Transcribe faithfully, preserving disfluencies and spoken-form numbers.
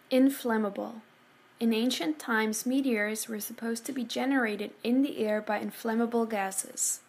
Inflammable. In ancient times, meteors were supposed to be generated in the air by inflammable gases.